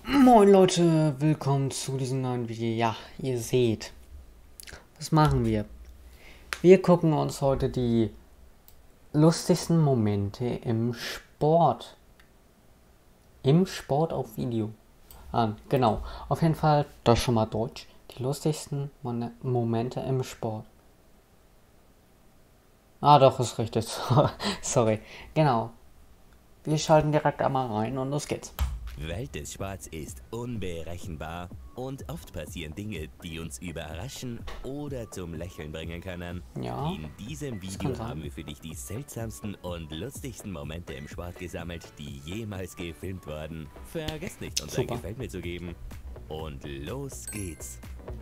Moin Leute, willkommen zu diesem neuen Video. Ja, ihr seht, was machen wir? Wir gucken uns heute die lustigsten Momente im Sport auf Video an. Genau, auf jeden Fall, das schon mal Deutsch, die lustigsten Momente im Sport. Ah doch, ist richtig, sorry, genau. Wir schalten direkt einmal rein und los geht's. Welt des Sports ist unberechenbar und oft passieren Dinge, die uns überraschen oder zum Lächeln bringen können. Ja, In diesem Video haben wir für dich die seltsamsten und lustigsten Momente im Sport gesammelt, die jemals gefilmt wurden. Vergesst nicht, uns ein Super. Gefällt mir zu geben. Und los geht's.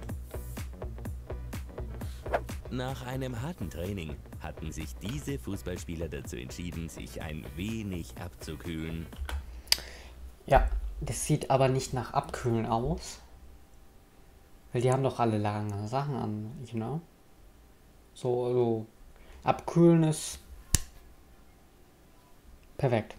Nach einem harten Training hatten sich diese Fußballspieler dazu entschieden, sich ein wenig abzukühlen. Ja, das sieht aber nicht nach Abkühlen aus. Weil die haben doch alle lange Sachen an, you know? So, abkühlen ist perfekt.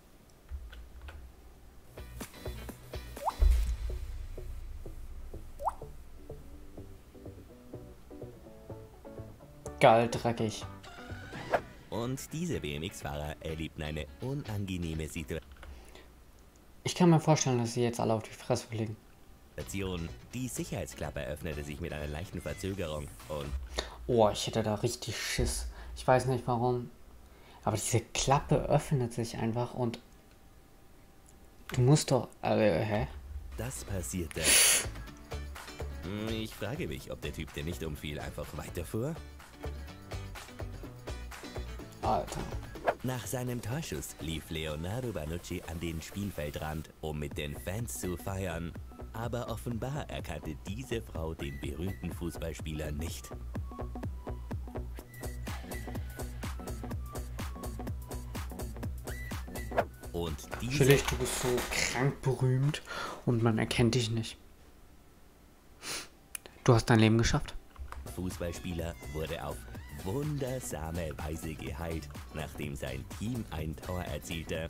Geil, dreckig. Und diese BMX-Fahrer erlebten eine unangenehme Situation. Ich kann mir vorstellen, dass sie jetzt alle auf die Fresse fliegen. Die Sicherheitsklappe öffnete sich mit einer leichten Verzögerung und Oh, ich hätte da richtig Schiss. Ich weiß nicht warum. Aber diese Klappe öffnet sich einfach und du musst doch. Hä? das passierte. Ich frage mich, ob der Typ, der nicht umfiel, einfach weiterfuhr. Alter. Nach seinem Torschuss lief Leonardo Bonucci an den Spielfeldrand, um mit den Fans zu feiern. Aber offenbar erkannte diese Frau den berühmten Fußballspieler nicht. Und diese Natürlich, du bist so krank berühmt und man erkennt dich nicht. Du hast dein Leben geschafft. Fußballspieler wurde auf wundersame Weise geheilt, nachdem sein Team ein Tor erzielte.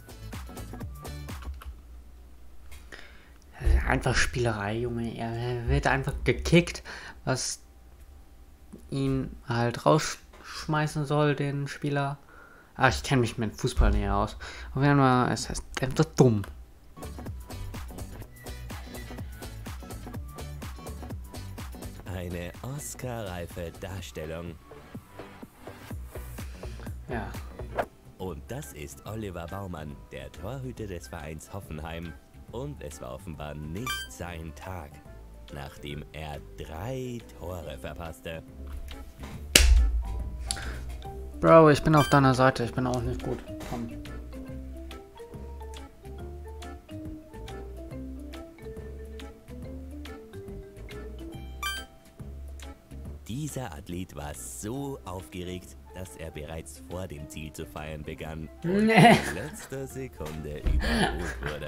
Einfach Spielerei, Junge. Er wird einfach gekickt, was ihn halt rausschmeißen soll, den Spieler. Ah, ich kenne mich mit Fußball näher aus. Auf jeden Fall, es heißt einfach dumm. Eine Oscar-reife Darstellung. Ja. Und das ist Oliver Baumann, der Torhüter des Vereins Hoffenheim. Und es war offenbar nicht sein Tag, nachdem er 3 Tore verpasste. Bro, ich bin auf deiner Seite. Ich bin auch nicht gut. Komm. Dieser Athlet war so aufgeregt, dass er bereits vor dem Ziel zu feiern begann und Nee. in letzter Sekunde überholt wurde.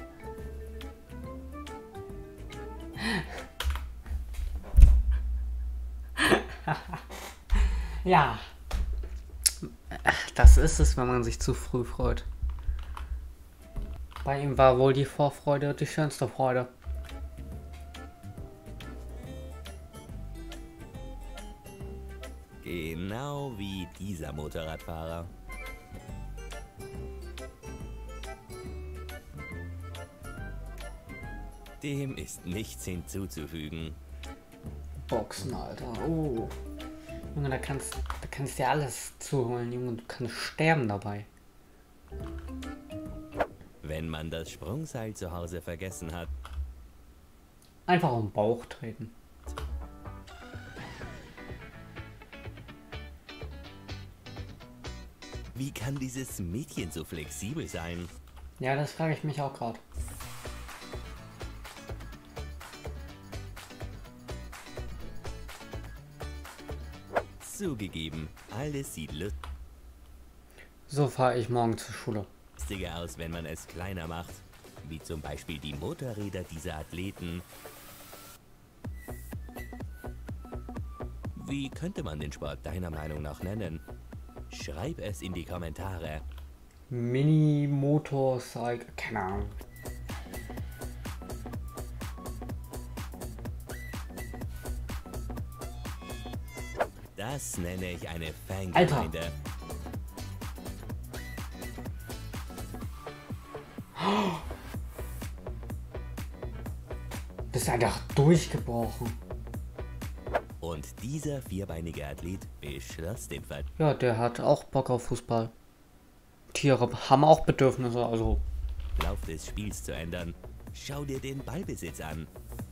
Ja. Das ist es, wenn man sich zu früh freut. Bei ihm war wohl die Vorfreude die schönste Freude. Genau wie dieser Motorradfahrer. Dem ist nichts hinzuzufügen. Boxen, Alter. Oh. Junge, da kannst dir alles zuholen, Junge. Du kannst sterben dabei. Wenn man das Sprungseil zu Hause vergessen hat, Einfach auf den Bauch treten. wie kann dieses Mädchen so flexibel sein? Ja, das frage ich mich auch gerade. Zugegeben, alles sieht So fahre ich morgen zur Schule. lustiger aus, wenn man es kleiner macht. Wie zum Beispiel die Motorräder dieser Athleten. Wie könnte man den Sport deiner Meinung nach nennen? Schreib es in die Kommentare. Mini-Motorcycle. Keine Ahnung. Das nenne ich eine Alter. Fangemeinde. Das ist einfach durchgebrochen. Und dieser vierbeinige Athlet beschloss den Fall. Ja, der hat auch Bock auf Fußball. Tiere haben auch Bedürfnisse, also. Lauf des Spiels zu ändern. Schau dir den Ballbesitz an.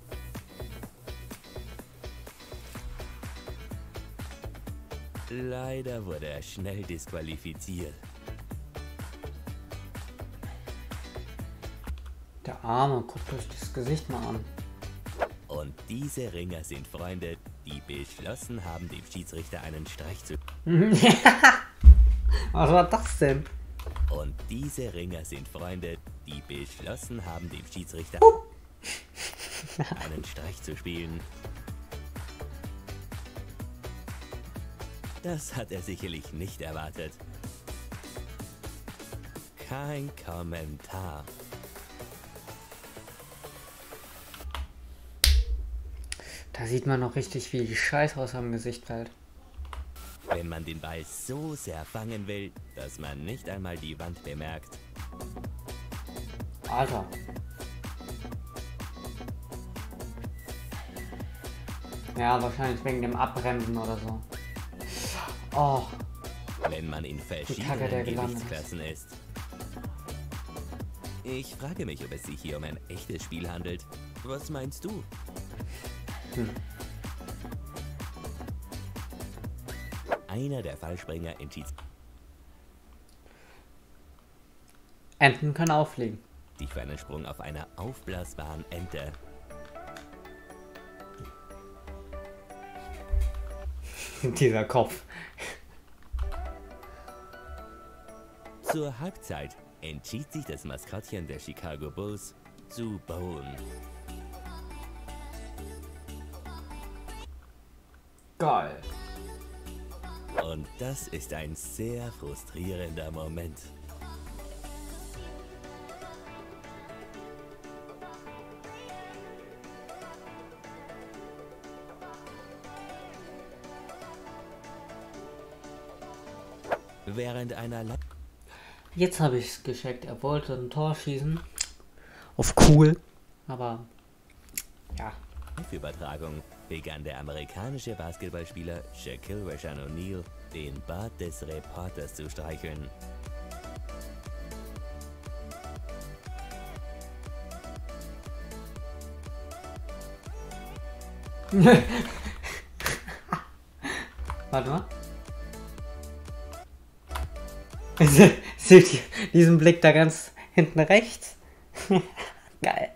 Leider wurde er schnell disqualifiziert. Der Arme, guckt euch das Gesicht mal an. Und diese Ringer sind Freunde, die beschlossen haben, dem Schiedsrichter einen Streich zu... Was war das denn? Und diese Ringer sind Freunde, die beschlossen haben, dem Schiedsrichter einen Streich zu spielen. Das hat er sicherlich nicht erwartet. Kein Kommentar. Da sieht man noch richtig, wie die Scheiße aus seinem Gesicht fällt. Wenn man den Ball so sehr fangen will, dass man nicht einmal die Wand bemerkt. Alter. Ja, wahrscheinlich wegen dem Abbremsen oder so. Oh, Wenn man in Kacke, der verschiedenen gelandet Gewichtsklassen ist. Ich frage mich, ob es sich hier um ein echtes Spiel handelt. Was meinst du? Einer der Fallspringer entschied Enten können auffliegen. sich für einen Sprung auf einer aufblasbaren Ente. Dieser Kopf. Zur Halbzeit entschied sich das Maskottchen der Chicago Bulls zu bauen. Geil. Und das ist ein sehr frustrierender Moment. Während einer Jetzt habe ich es gecheckt. Er wollte ein Tor schießen. Auf cool. Aber ja. Live-Übertragung begann der amerikanische Basketballspieler Shaquille O'Neal den Bart des Reporters zu streicheln. Warte mal. Seht ihr diesen Blick da ganz hinten rechts? Geil.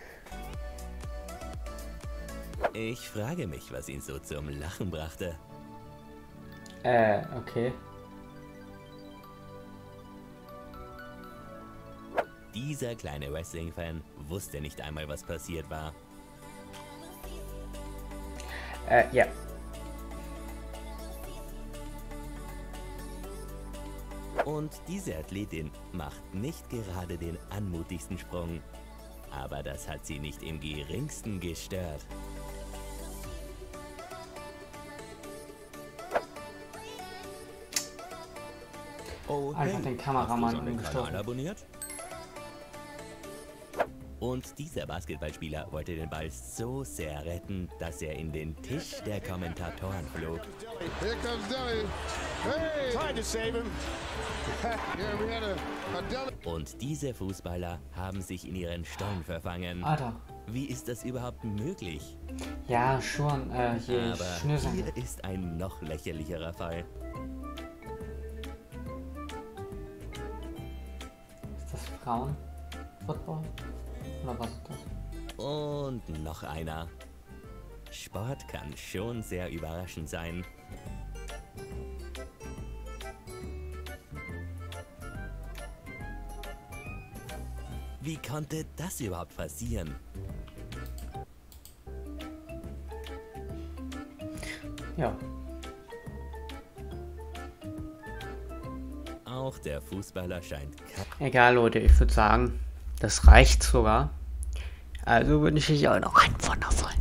Ich frage mich, was ihn so zum Lachen brachte. Okay. Dieser kleine Wrestling-Fan wusste nicht einmal, was passiert war. Ja. Und diese Athletin macht nicht gerade den anmutigsten Sprung. Aber das hat sie nicht im geringsten gestört. Oh, Einfach den Kameramann hast du unseren umgestoßen. Kanal abonniert? Und dieser Basketballspieler wollte den Ball so sehr retten, dass er in den Tisch der Kommentatoren flog. Here comes Deli. Hey! Tried to save him. Yeah, we had a Deli. Und diese Fußballer haben sich in ihren Stollen verfangen. Alter. Wie ist das überhaupt möglich? Ja, schon. Hier Aber Schnürsen. hier ist ein noch lächerlicherer Fall. Ist das Frauen-Football? Oder was ist das? Und noch einer. Sport kann schon sehr überraschend sein. Wie konnte das überhaupt passieren? Ja. Auch der Fußballer scheint Egal, Leute, ich würde sagen, das reicht sogar. Also wünsche ich euch noch einen wundervollen